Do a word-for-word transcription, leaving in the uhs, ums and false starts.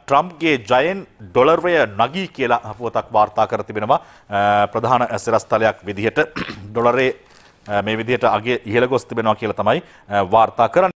ට්‍රම්ප්ගේ ජයෙන් ඩොලර්ය නගී කියලා පුවතක් වාර්තා කර තිබෙනවා. ප්‍රධාන සිරස්තලයක් විදිහට ඩොලරේ මේ විදිහට අගේ ඉහළ ගොස් තිබෙනවා කියලා තමයි වාර්තා කරන්නේ.